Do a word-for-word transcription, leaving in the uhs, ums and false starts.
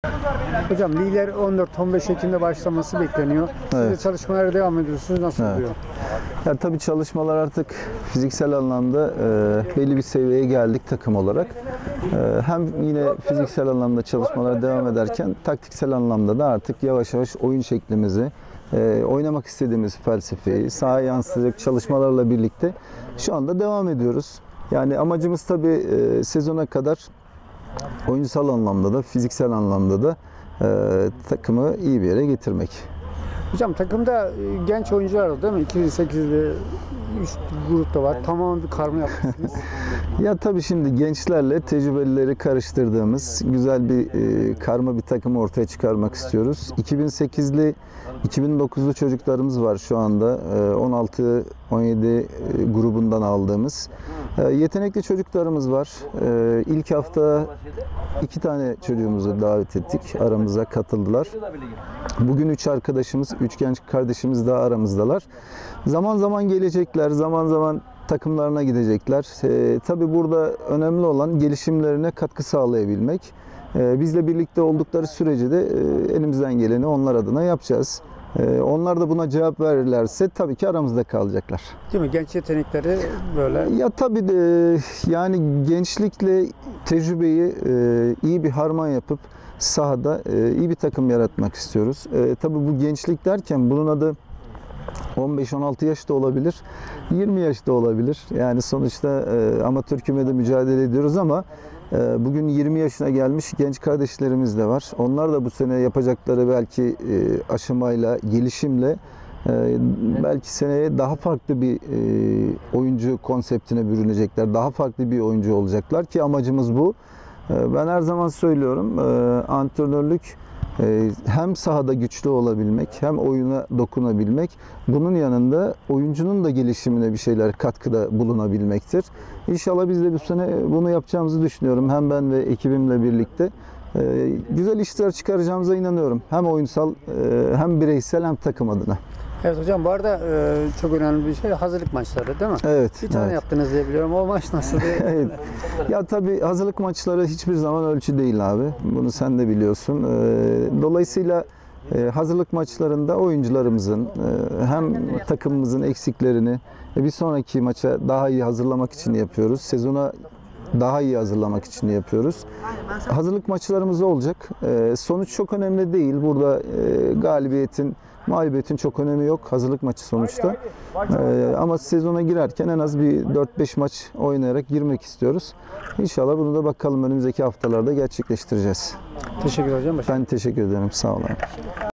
Hocam ligler on dört on beş Ekim'de başlaması bekleniyor. Siz de Evet. çalışmalara devam ediyorsunuz. Nasıl Evet. oluyor? Ya tabii çalışmalar artık fiziksel anlamda e, belli bir seviyeye geldik takım olarak. E, hem yine fiziksel anlamda çalışmalar devam ederken taktiksel anlamda da artık yavaş yavaş oyun şeklimizi, e, oynamak istediğimiz felsefeyi sahaya yansıtacak çalışmalarla birlikte şu anda devam ediyoruz. Yani amacımız tabii e, sezona kadar oyunsal anlamda da fiziksel anlamda da e, takımı iyi bir yere getirmek. Hocam takımda e, genç oyuncular var değil mi? iki bin sekizde üst grupta var. Tamamen bir karma yapmışsınız. Ya tabii şimdi gençlerle tecrübelileri karıştırdığımız güzel bir e, karma bir takım ortaya çıkarmak istiyoruz. iki bin sekizli, iki bin dokuzlu çocuklarımız var şu anda. E, on altı on yedi e, grubundan aldığımız. E, yetenekli çocuklarımız var. E, ilk hafta iki tane çocuğumuzu davet ettik. Aramıza katıldılar. Bugün üç arkadaşımız, üç genç kardeşimiz daha aramızdalar. Zaman zaman gelecekler, zaman zaman takımlarına gidecekler. E, tabii burada önemli olan gelişimlerine katkı sağlayabilmek. E, bizle birlikte oldukları sürece de e, elimizden geleni onlar adına yapacağız. E, onlar da buna cevap verirlerse tabii ki aramızda kalacaklar. Değil mi? Genç yetenekleri böyle. Ya tabii de yani gençlikle tecrübeyi e, iyi bir harman yapıp sahada e, iyi bir takım yaratmak istiyoruz. E, tabii bu gençlik derken bunun adı on beş on altı yaş da olabilir, yirmi yaş da olabilir. Yani sonuçta e, amatör kümede mücadele ediyoruz ama e, bugün yirmi yaşına gelmiş genç kardeşlerimiz de var. Onlar da bu sene yapacakları belki e, aşamayla, gelişimle e, belki seneye daha farklı bir e, oyuncu konseptine bürünecekler. Daha farklı bir oyuncu olacaklar ki amacımız bu. E, ben her zaman söylüyorum, e, antrenörlük Ee, hem sahada güçlü olabilmek, hem oyuna dokunabilmek, bunun yanında oyuncunun da gelişimine bir şeyler katkıda bulunabilmektir. İnşallah biz de bu sene bunu yapacağımızı düşünüyorum. Hem ben ve ekibimle birlikte ee, güzel işler çıkaracağımıza inanıyorum. Hem oyunsal, e, hem bireysel, hem takım adına. Evet hocam, bu arada e, çok önemli bir şey hazırlık maçları değil mi? Evet. Bir tane evet. yaptınız diye biliyorum. O maç nasıldı? Evet. Ya tabii hazırlık maçları hiçbir zaman ölçü değil abi. Bunu sen de biliyorsun. Ee, Dolayısıyla e, hazırlık maçlarında oyuncularımızın e, hem takımımızın eksiklerini e, bir sonraki maça daha iyi hazırlamak için yapıyoruz. Sezona daha iyi hazırlamak için yapıyoruz. Hazırlık maçlarımız olacak. E, Sonuç çok önemli değil. Burada e, galibiyetin, mağlubiyetin çok önemi yok. Hazırlık maçı sonuçta. Ee, ama sezona girerken en az bir dört beş maç oynayarak girmek istiyoruz. İnşallah bunu da bakalım önümüzdeki haftalarda gerçekleştireceğiz. Teşekkür hocam. Ben teşekkür ederim. Sağ olun.